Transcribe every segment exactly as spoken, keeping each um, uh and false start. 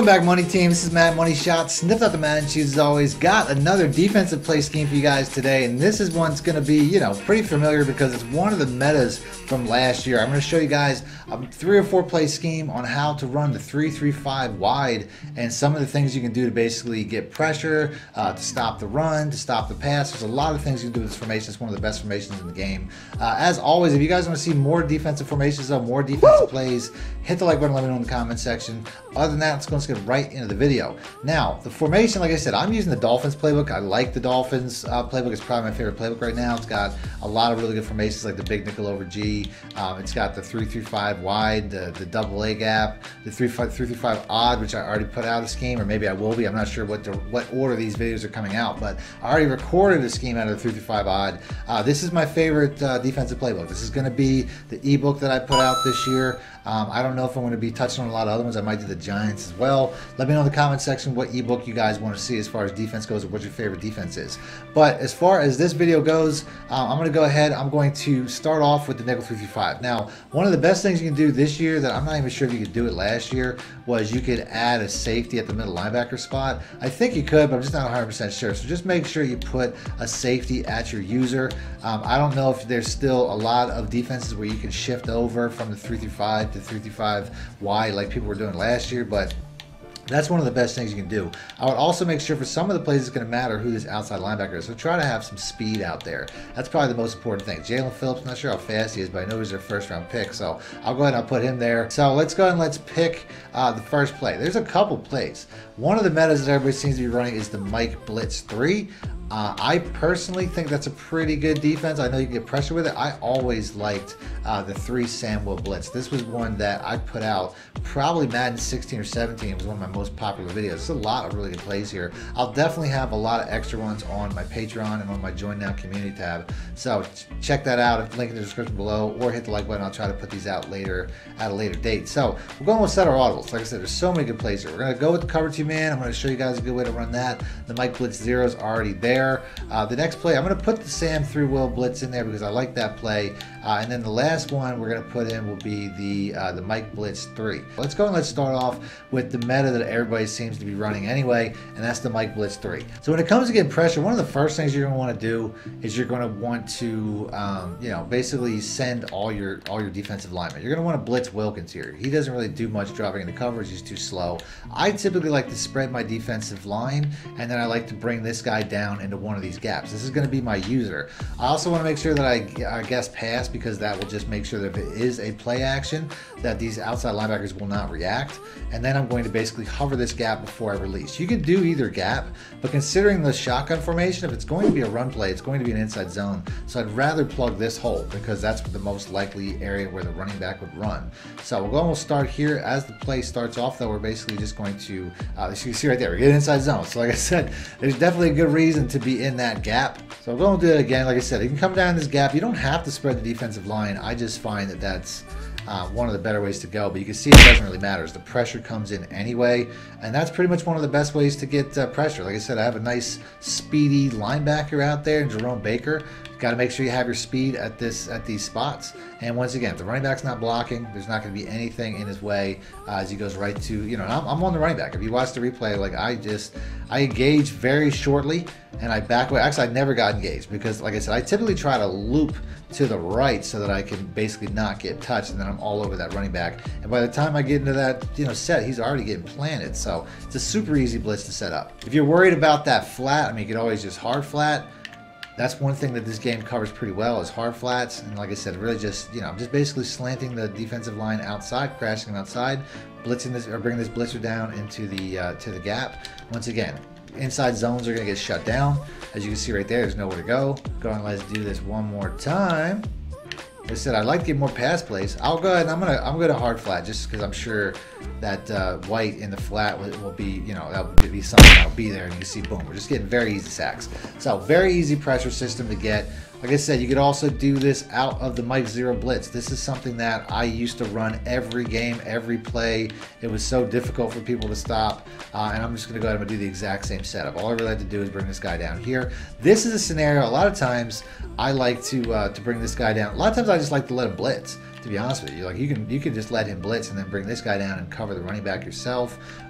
Welcome back, Money Team. This is Matt Money Shot. Sniffed out the man shoes as always. Got another defensive play scheme for you guys today, and this is one's going to be, you know, pretty familiar because it's one of the metas from last year. I'm going to show you guys a three or four play scheme on how to run the three three five wide and some of the things you can do to basically get pressure, uh, to stop the run, to stop the pass. There's a lot of things you can do with this formation. It's one of the best formations in the game. Uh, as always, if you guys want to see more defensive formations, though, more defensive Woo! plays, hit the like button, let me know in the comment section. Other than that, let's go and get right into the video. Now, the formation, like I said, I'm using the Dolphins playbook. I like the Dolphins uh, playbook. It's probably my favorite playbook right now. It's got a lot of really good formations like the big nickel over G. Um, it's got the three three five wide, the, the double A gap, the three three five odd, which I already put out a scheme, or maybe I will be. I'm not sure what the, what order these videos are coming out, but I already recorded a scheme out of the three three five odd. Uh, this is my favorite uh, defensive playbook. This is going to be the ebook that I put out this year. Um, I don't know if I'm going to be touching on a lot of other ones. I might do the Giants as well. Let me know in the comment section what ebook you guys want to see as far as defense goes, or what your favorite defense is. But as far as this video goes, um, I'm going to go ahead. I'm going to start off with the nickel three three five. Now, one of the best things you can do this year that I'm not even sure if you could do it last year was you could add a safety at the middle linebacker spot. I think you could, but I'm just not one hundred percent sure. So just make sure you put a safety at your user. Um, I don't know if there's still a lot of defenses where you can shift over from the three three five to three three five wide like people were doing last year, but that's one of the best things you can do. I would also make sure for some of the plays it's going to matter who this outside linebacker is. So try to have some speed out there. That's probably the most important thing. Jalen Phillips, I'm not sure how fast he is, but I know he's their first round pick. So I'll go ahead and I'll put him there. So let's go ahead and let's pick uh, the first play. There's a couple plays. One of the metas that everybody seems to be running is the Mike Blitz three. Uh, I personally think that's a pretty good defense. I know you can get pressure with it. I always liked uh, the three Samuel Blitz. This was one that I put out probably Madden sixteen or seventeen. It was one of my most popular videos. There's a lot of really good plays here. I'll definitely have a lot of extra ones on my Patreon and on my Join Now community tab. So check that out. Link in the description below, or hit the like button. I'll try to put these out later at a later date. So we're going with set our audibles. Like I said, there's so many good plays here. We're going to go with the cover two man. I'm going to show you guys a good way to run that. The Mike Blitz zero is already there. Uh, the next play, I'm going to put the Sam through Will Blitz in there because I like that play. Uh, and then the last one we're going to put in will be the uh, the Mike Blitz three. Let's go and let's start off with the meta that everybody seems to be running anyway, and that's the Mike Blitz three. So when it comes to getting pressure, one of the first things you're going to want to do is you're going to want to, um, you know, basically send all your all your defensive linemen. You're going to want to blitz Wilkins here. He doesn't really do much dropping into coverage. He's too slow. I typically like to spread my defensive line, and then I like to bring this guy down into one of these gaps. This is going to be my user. I also want to make sure that I, I guess pass, because that will just make sure that if it is a play action, that these outside linebackers will not react. And then I'm going to basically hover this gap before I release. You can do either gap, but considering the shotgun formation, if it's going to be a run play, it's going to be an inside zone. So I'd rather plug this hole because that's the most likely area where the running back would run. So we'll go and we'll start here. As the play starts off, though, we're basically just going to, uh, as you can see right there, we get inside zone. So like I said, there's definitely a good reason to be in that gap. So we're going to do it again. Like I said, you can come down this gap. You don't have to spread the defensive line. I just find that that's uh, one of the better ways to go. But you can see it doesn't really matter as the pressure comes in anyway. And that's pretty much one of the best ways to get uh, pressure. Like I said, I have a nice speedy linebacker out there, Jerome Baker. Got to make sure you have your speed at this at these spots. And once again, if the running back's not blocking, there's not going to be anything in his way uh, as he goes right to, you know, I'm, I'm on the running back. If you watch the replay, like I just, I engage very shortly and I back away. Actually, I never got engaged because, like I said, I typically try to loop to the right so that I can basically not get touched, and then I'm all over that running back. And by the time I get into that, you know, set, he's already getting planted. So it's a super easy blitz to set up. If you're worried about that flat, I mean, you could always just hard flat. That's one thing that this game covers pretty well is hard flats. And like I said, really just, you know, just basically slanting the defensive line outside, crashing them outside, blitzing this or bringing this blitzer down into the uh, to the gap. Once again, inside zones are going to get shut down. As you can see right there, there's nowhere to go. Go on, let's do this one more time. Like I said, I'd like to get more pass plays. I'll go ahead and I'm gonna I'm gonna hard flat just because I'm sure that uh, white in the flat will, will be, you know, that will be something that'll be there, and you can see, boom, we're just getting very easy sacks. So very easy pressure system to get. Like I said, you could also do this out of the Mike Zero Blitz. This is something that I used to run every game, every play. It was so difficult for people to stop, uh, and I'm just going to go ahead and do the exact same setup. All I really had to do is bring this guy down here. This is a scenario, a lot of times, I like to uh, to bring this guy down. A lot of times I just like to let him blitz. To be honest with you, like you can you can just let him blitz and then bring this guy down and cover the running back yourself.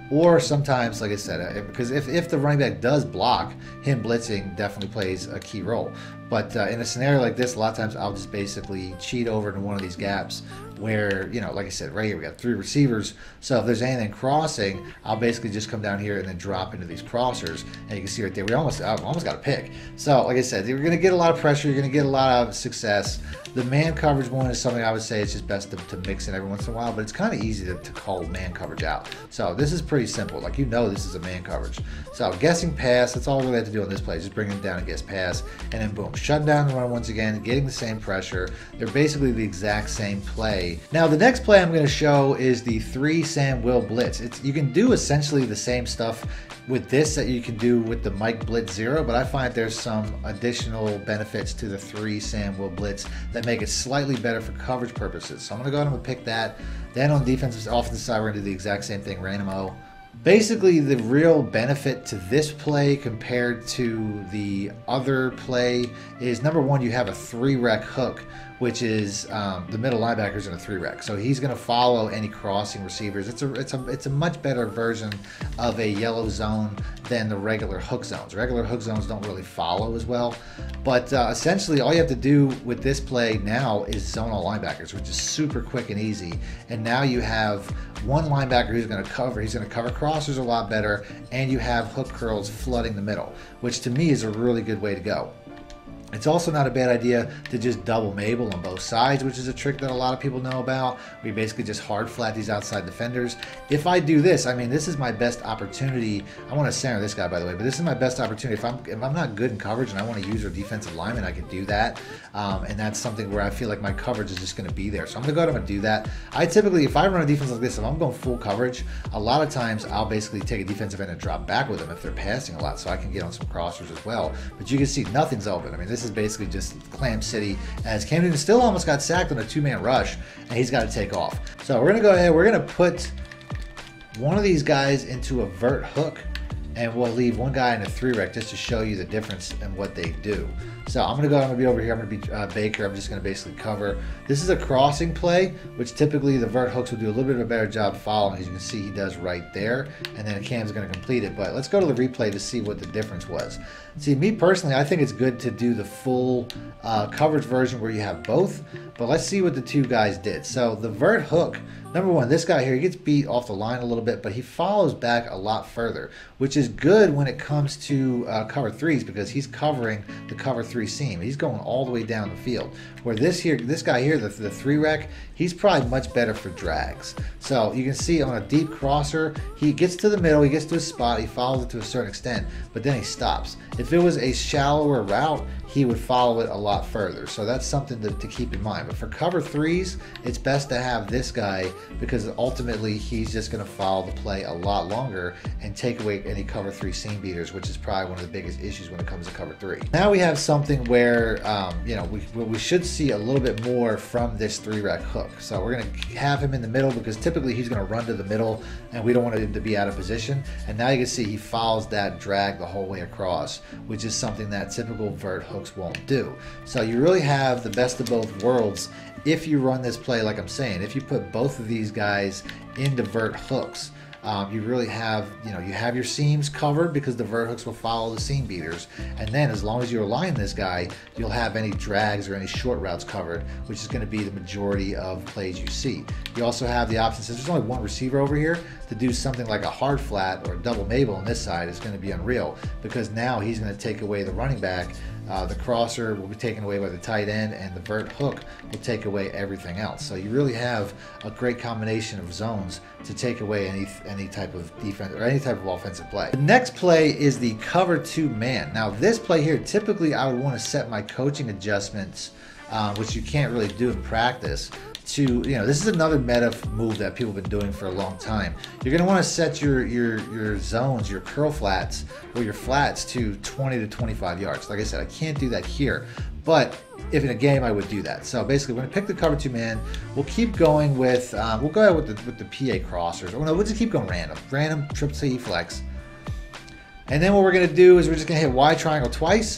Or sometimes, like I said, because if, if the running back does block, him blitzing definitely plays a key role. But uh, in a scenario like this, a lot of times I'll just basically cheat over into one of these gaps where, you know, like I said, right here we got three receivers. So if there's anything crossing, I'll basically just come down here and then drop into these crossers. And you can see right there, we almost I almost got a pick. So like I said, you're going to get a lot of pressure. You're going to get a lot of success. The man coverage one is something I would say it's just best to, to mix in every once in a while, but it's kind of easy to, to call man coverage out. So this is pretty simple. Like, you know, this is a man coverage. So guessing pass, that's all we really have to do on this play. Just bring it down and guess pass, and then boom, shutting down the run once again, getting the same pressure. They're basically the exact same play. Now, the next play I'm going to show is the three Sam Will blitz. It's, you can do essentially the same stuff with this that you can do with the Mike Blitz Zero, but I find there's some additional benefits to the three Sam Will blitz that make it slightly better for coverage purposes. So I'm going to go ahead and pick that. Then on defensive offensive side, we're going to do the exact same thing, random O. Basically, the real benefit to this play compared to the other play is, number one, you have a three rec hook, which is um, the middle linebackers in a three rec. So he's going to follow any crossing receivers. It's a it's a it's a much better version of a yellow zone than the regular hook zones. Regular hook zones don't really follow as well. But uh, essentially, all you have to do with this play now is zone all linebackers, which is super quick and easy. And now you have one linebacker who's going to cover. He's going to cover crossers a lot better, and you have hook curls flooding the middle, which to me is a really good way to go. It's also not a bad idea to just double Mabel on both sides, which is a trick that a lot of people know about. We basically just hard flat these outside defenders. If I do this, I mean, this is my best opportunity. I want to center this guy, by the way, but this is my best opportunity. If I'm if I'm not good in coverage and I want to use our defensive lineman, I can do that. Um, and that's something where I feel like my coverage is just going to be there. So I'm going to go ahead and do that. I typically, if I run a defense like this, if I'm going full coverage, a lot of times I'll basically take a defensive end and drop back with them if they're passing a lot, so I can get on some crossers as well. But you can see nothing's open. I mean, this is basically just Clam City, as Cam Newton still almost got sacked on a two-man rush, and he's got to take off. So we're going to go ahead, we're going to put one of these guys into a vert hook, and we'll leave one guy in a three rec just to show you the difference in what they do. So I'm going to go, I'm going to be over here, I'm going to be uh, Baker, I'm just going to basically cover. This is a crossing play, which typically the vert hooks will do a little bit of a better job following. As you can see, he does right there, and then Cam's going to complete it. But let's go to the replay to see what the difference was. See, me personally, I think it's good to do the full uh, coverage version where you have both, but let's see what the two guys did. So the vert hook, number one, this guy here, he gets beat off the line a little bit, but he follows back a lot further, which is good when it comes to uh, cover threes, because he's covering the cover three seam. He's going all the way down the field. Where this here, this guy here, the, the three rec, he's probably much better for drags. So you can see on a deep crosser, he gets to the middle, he gets to a spot, he follows it to a certain extent, but then he stops. If it was a shallower route, he would follow it a lot further. So that's something to, to keep in mind. But for cover threes, it's best to have this guy, because ultimately he's just going to follow the play a lot longer and take away any cover three seam beaters, which is probably one of the biggest issues when it comes to cover three. Now we have something where um, you know, we, we should see a little bit more from this three rec hook. So we're going to have him in the middle, because typically he's going to run to the middle and we don't want him to be out of position. And now you can see he follows that drag the whole way across, which is something that typical vert hooks won't do. So you really have the best of both worlds if you run this play like I'm saying. If you put both of these guys into vert hooks, Um, you really have, you know, you have your seams covered, because the vert hooks will follow the seam beaters. And then as long as you align this guy, you'll have any drags or any short routes covered, which is going to be the majority of plays you see. You also have the option, since there's only one receiver over here, to do something like a hard flat or a double Mabel on this side is going to be unreal, because now he's going to take away the running back. Uh, the crosser will be taken away by the tight end, and the vert hook will take away everything else. So you really have a great combination of zones to take away any any type of defense or any type of offensive play. The next play is the cover two man. Now this play here, typically I would want to set my coaching adjustments, uh, which you can't really do in practice, to, you know, this is another meta move that people have been doing for a long time. You're going to want to set your your your zones, your curl flats or your flats to twenty to twenty-five yards. Like I said, I can't do that here, but if in a game I would do that. So basically, when I pick the cover two man, we'll keep going with um, we'll go ahead with the with the P A crossers. Or no, we'll just keep going random, random triple T flex. And then what we're going to do is we're just going to hit Y triangle twice.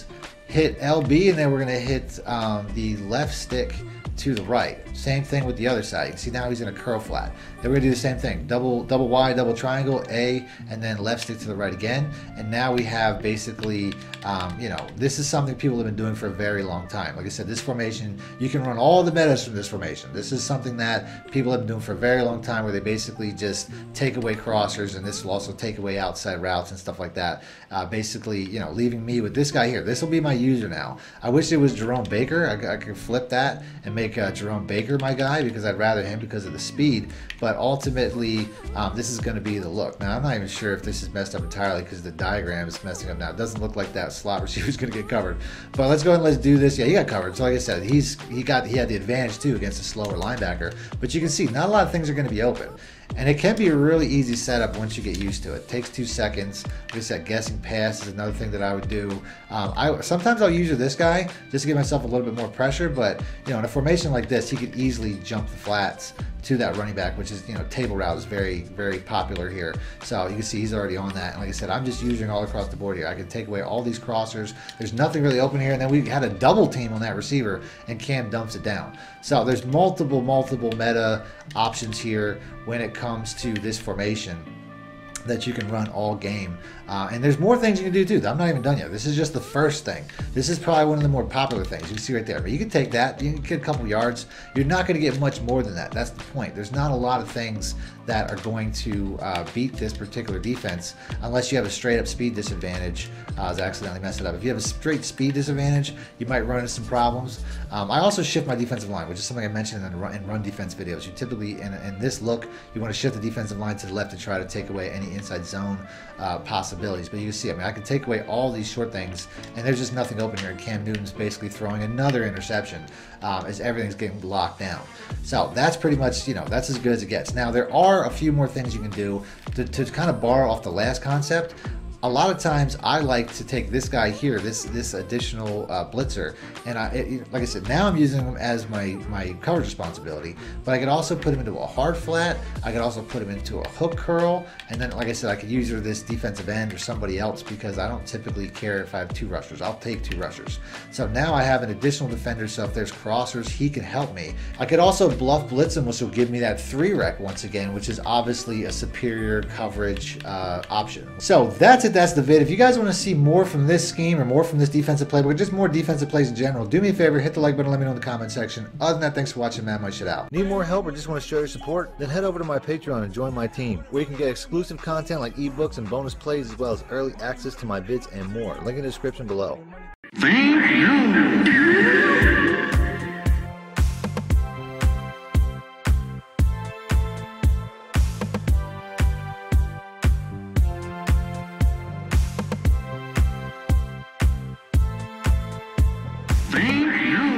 hit L B, and then we're going to hit um, the left stick to the right. Same thing with the other side. You can see now he's in a curl flat. Then we're gonna do the same thing. Double double Y, double triangle, A, and then left stick to the right again. And now we have basically, um, you know, this is something people have been doing for a very long time. Like I said, this formation, you can run all the metas from this formation. This is something that people have been doing for a very long time, where they basically just take away crossers, and this will also take away outside routes and stuff like that. Uh, basically, you know, leaving me with this guy here. This will be my user now. I wish it was Jerome Baker. I, I could flip that and make uh, Jerome Baker my guy, because I'd rather him because of the speed. But ultimately, um, this is going to be the look. Now, I'm not even sure if this is messed up entirely, because the diagram is messing up now. It doesn't look like that slot receiver is going to get covered. But let's go ahead and let's do this. Yeah, he got covered. So like I said, he's he got he had the advantage too against a slower linebacker. But you can see not a lot of things are going to be open. And it can be a really easy setup once you get used to it. It takes two seconds. Like I said, guessing pass is another thing that I would do. Um, I sometimes I'll use this guy just to give myself a little bit more pressure. But you know, in a formation like this, he could easily jump the flats to that running back, which is, you know, table route is very, very popular here. So you can see he's already on that. And like I said, I'm just using all across the board here. I can take away all these crossers. There's nothing really open here. And then we had a double team on that receiver, and Cam dumps it down. So there's multiple, multiple meta options here when it comes to this formation that you can run all game. Uh, and there's more things you can do too. I'm not even done yet. This is just the first thing. This is probably one of the more popular things. You can see right there. But you can take that, you can get a couple yards. You're not going to get much more than that. That's the point. There's not a lot of things that are going to uh, beat this particular defense unless you have a straight up speed disadvantage. Uh, I was accidentally messed it up. If you have a straight speed disadvantage, you might run into some problems. Um, I also shift my defensive line, which is something I mentioned in run, in run defense videos. You typically, in, in this look, you want to shift the defensive line to the left to try to take away any inside zone uh, possibilities. But you can see, I mean, I can take away all these short things, and there's just nothing open here. And Cam Newton's basically throwing another interception um, as everything's getting locked down. So that's pretty much, you know, that's as good as it gets. Now, there are a few more things you can do to, to kind of borrow off the last concept. A lot of times I like to take this guy here, this this additional uh, blitzer, and I, it, like I said, now I'm using him as my, my coverage responsibility, but I could also put him into a hard flat, I could also put him into a hook curl, and then like I said, I could use this defensive end or somebody else, because I don't typically care if I have two rushers. I'll take two rushers. So now I have an additional defender, so if there's crossers, he can help me. I could also bluff blitz him, which will give me that three rec once again, which is obviously a superior coverage uh, option. So that's it. That's the vid. If you guys want to see more from this scheme or more from this defensive playbook, just more defensive plays in general, do me a favor, hit the like button, let me know in the comment section. Other than that, thanks for watching, man. My shit out. Need more help or just want to show your support? Then head over to my Patreon and join my team, where you can get exclusive content like ebooks and bonus plays, as well as early access to my vids and more. Link in the description below. Thank you. Thank you.